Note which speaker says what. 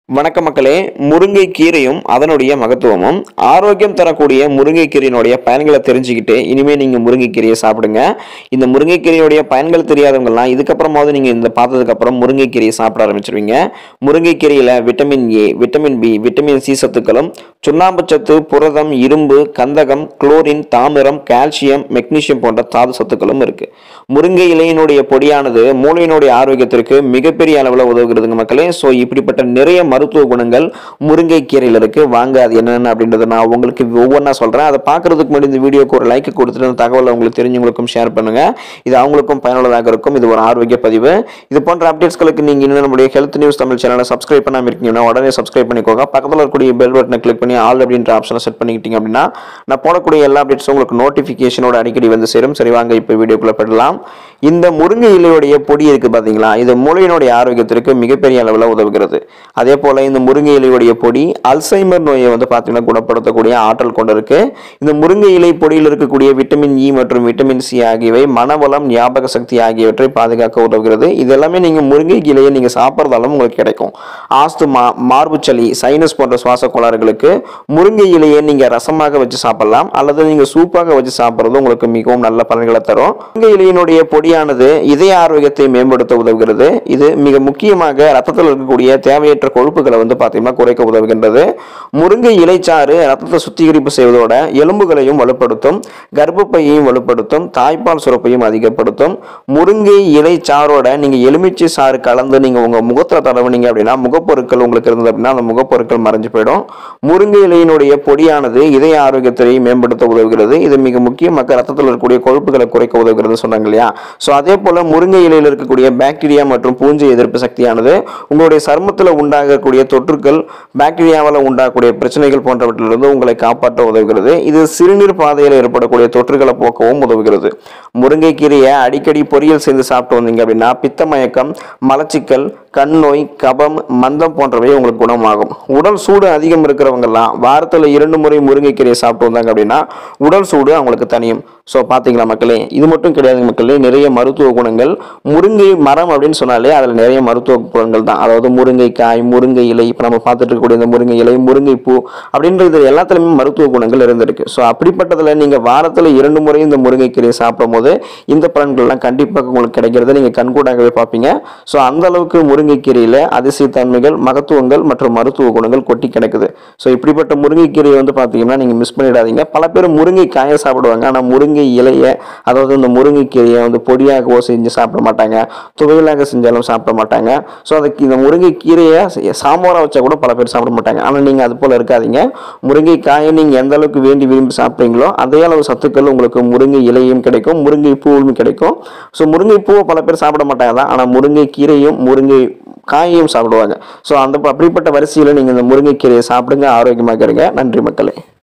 Speaker 1: வணக்க மக்களே, முருங்கை கீரையும் அதனுடைய மகத்துவமும் ஆரோக்கியம் தரக்கூடிய முருங்கைக்கீரையினுடைய பயன்களை தெரிஞ்சுக்கிட்டு இனிமே நீங்க முருங்கைக்கீரையை சாப்பிடுங்க. இந்த முருங்கைக்கீரையுடைய பயன்கள் தெரியாதவங்கலாம் இதுக்கப்புறமாவது நீங்க இந்த பார்த்ததுக்கு அப்புறம் முருங்கைக்கீரையை சாப்பிட ஆரம்பிச்சிருவீங்க. முருங்கைக்கீரையில vitamin A, vitamin B, vitamin C சத்துக்களும், சுண்ணாம்பு சத்து, புரதம், இரும்பு, கந்தகம், குளோரின், தாமிரம், கால்சியம், மெக்னீசியம் போன்ற தாது சத்துக்களும் இருக்கு. முருங்கை இலையினுடைய பொடியானது மூளையினுடைய ஆரோக்கியத்திற்கு மிகப்பெரிய அளவில் உதவுகிறதுங்க மக்களே. ஸோ இப்படிப்பட்ட நிறைய மருத்துவ குணங்கள் முருங்கை கீரையில் இருக்கு. வாங்க அது என்னென்ன அப்படின்றத நான் உங்களுக்கு ஒவ்வொன்றா சொல்றேன். அதை பார்க்கறதுக்கு முன்னாடி இந்த வீடியோக்கு ஒரு லைக் கொடுத்துட்டு அந்த தகவலை உங்களுக்கு தெரிஞ்சவங்களுக்கும் ஷேர் பண்ணுங்க. இது அவங்களுக்கும் பயனுள்ளதாக இருக்கும். இது ஒரு ஆரோக்கிய பதிவு. இது போன்ற அப்டேட்ஸ்களுக்கு நீங்க இன்னும் நம்முடைய ஹெல்த் நியூஸ் தமிழ் சேனலை சப்ஸ்கிரைப் பண்ணாம இருக்கீங்கன்னா உடனே சப்ஸ்கிரைப் பண்ணிக்கோங்க. பக்கத்தில் இருக்கக்கூடிய பெல் பட்டனை கிளிக் பண்ணி ஆல் அப்படின்ற ஆப்ஷனை செட் பண்ணிக்கிட்டீங்க அப்படின்னா நான் போடக்கூடிய எல்லா அப்டேட்ஸும் உங்களுக்கு நோட்டிஃபிகேஷனோட அடிக்கடி வந்து சேரும். சரி, வாங்க இப்போ வீடியோக்குள்ள போயிடலாம். இந்த முருங்கை இலையுடைய பொடி இருக்கு பாத்தீங்களா, இது மூளையினுடைய ஆரோக்கியத்திற்கு மிகப்பெரிய அளவில் உதவுகிறது. அதே போல இந்த முருங்கை இலையுடைய பொடி அல்சைமர் நோயை வந்து பார்த்தீங்கன்னா குணப்படுத்தக்கூடிய ஆற்றல் கொண்டிருக்கு. இந்த முருங்கை இலை பொடியில் இருக்கக்கூடிய விட்டமின் இ மற்றும் விட்டமின் சி ஆகியவை மனவளம், ஞாபக சக்தி ஆகியவற்றை பாதுகாக்க உதவுகிறது. இது எல்லாமே நீங்க முருங்கை இலையை நீங்க சாப்பிட்றதாலும் உங்களுக்கு கிடைக்கும். ஆஸ்துமா, மார்பு சளி, சைனஸ் போன்ற சுவாச கோளாறுகளுக்கு முருங்கை இலையை நீங்க ரசமாக வச்சு சாப்பிடலாம், அல்லது நீங்க சூப்பாக வச்சு சாப்பிட்றது உங்களுக்கு மிகவும் நல்ல பலன்களை தரும். முருங்கை இலையினுடைய பொடியானது இதய ஆரோக்கியத்தை மேம்படுத்த உதவுகிறது. இது மிக முக்கியமாக ரத்தத்தில் இருக்கக்கூடிய தேவையற்ற கொழுப்புகளை வந்து பார்த்தீங்கன்னா குறைக்க உதவுகின்றது. முருங்கை இலைச்சாறு ரத்தத்தை சுத்திகரிப்பு செய்வதோட எலும்புகளையும் வலுப்படுத்தும், கர்ப்பப்பையையும் வலுப்படுத்தும், தாய்ப்பால் சுரப்பையும் அதிகப்படுத்தும். முருங்கை இலைச்சாரோட நீங்க எலுமிச்சை சாறு கலந்து நீங்க உங்க முகத்துல தடவுனீங்க அப்படின்னா முகப்பொருட்கள் உங்களுக்கு இருந்தது அப்படின்னா அந்த முகப்பொருட்கள் மறைஞ்சு போயிடும். முருங்கை இலையினுடைய பொடியானது இதய ஆரோக்கியத்தை மேம்படுத்த உதவுகிறது. இது மிக முக்கியமாக ரத்தத்தில் இருக்கக்கூடிய கொழுப்புகளை குறைக்க உதவுகிறது சொன்னாங்க இல்லையா. ஸோ அதே போல முருங்கை இலையில் இருக்கக்கூடிய பாக்டீரியா மற்றும் பூஞ்சை எதிர்ப்பு சக்தியானது உங்களுடைய சருமத்தில் உண்டாகக்கூடிய தொற்றுக்கள், பாக்டீரியாவால் உண்டாகக்கூடிய பிரச்சனைகள் போன்றவற்றிலிருந்து உங்களை காப்பாற்ற உதவுகிறது. இது சிறுநீர் பாதையில் ஏற்படக்கூடிய தொற்றுகளை போக்கவும் உதவுகிறது. முருங்கைக்கீரையை அடிக்கடி பொரியல் செய்து சாப்பிட்டு வந்தீங்க அப்படின்னா பித்தமயக்கம், மலச்சிக்கல், கண் நோய், கபம், மந்தம் போன்றவை உங்களுக்கு குணமாகும். உடல் சூடு அதிகம் இருக்கிறவங்கெல்லாம் வாரத்தில் 2 முறை முருங்கைக்கீரையை சாப்பிட்டு வந்தாங்க அப்படின்னா உடல் சூடு அவங்களுக்கு தனியும். ஸோ பார்த்தீங்களா மக்களே, இது மட்டும் கிடையாது மக்களே, நிறைய மருத்துவ குணங்கள். முருங்கை மரம் அப்படின்னு சொன்னாலே அதில் நிறைய மருத்துவ குணங்கள் தான். அதாவது முருங்கைக்காய், முருங்கை இலை, இப்போ நம்ம பார்த்துட்டு இருக்கக்கூடிய இந்த முருங்கை இலை, முருங்கைப்பூ அப்படின்றது எல்லாத்துலேயுமே மருத்துவ குணங்கள் இருந்திருக்கு. ஸோ அப்படிப்பட்டதில் நீங்கள் வாரத்தில் 2 முறை இந்த முருங்கைக்கீரையை சாப்பிடும் போது இந்த பலன்கள்லாம் கண்டிப்பாக உங்களுக்கு கிடைக்கிறத நீங்கள் கண்கூடாகவே பார்ப்பீங்க. ஸோ அந்த அளவுக்கு முருங்கைக்கீரையில் அதிசய தன்மைகள், மகத்துவங்கள் மற்றும் மருத்துவ குணங்கள் கொட்டி கிடக்குது. ஸோ இப்படிப்பட்ட முருங்கைக்கீரையை வந்து பார்த்தீங்கன்னா நீங்கள் மிஸ் பண்ணிடாதீங்க. பல பேர் முருங்கைக்காயை சாப்பிடுவாங்க, ஆனால் முருங்கை இலையை, அதாவது இந்த முருங்கைக்கீரையை வந்து பொடியாகவோ செஞ்சு சாப்பிட மாட்டாங்க, துவையலாக செஞ்சாலும் சாப்பிட மாட்டாங்க. ஸோ அதுக்கு இந்த முருங்கைக்கீரையை சாம்பாராக வச்சா கூட பல பேர் சாப்பிட மாட்டாங்க. ஆனால் நீங்கள் அது போல் இருக்காதீங்க. முருங்கைக்காயை நீங்கள் எந்த அளவுக்கு விரும்பி சாப்பிட்றீங்களோ அதே அளவு சத்துக்கள் உங்களுக்கு முருங்கை இலையும் கிடைக்கும், முருங்கை பூவும் கிடைக்கும். ஸோ முருங்கை பூவை பல பேர் சாப்பிட மாட்டாங்க தான், ஆனால் முருங்கை கீரையும் முருங்கை காயையும் சாப்பிடுவாங்க. ஸோ அப்படிப்பட்ட வரிசையில் நீங்கள் இந்த முருங்கைக்கீரையை சாப்பிடுங்க, ஆரோக்கியமாக இருங்க. நன்றி மக்களே.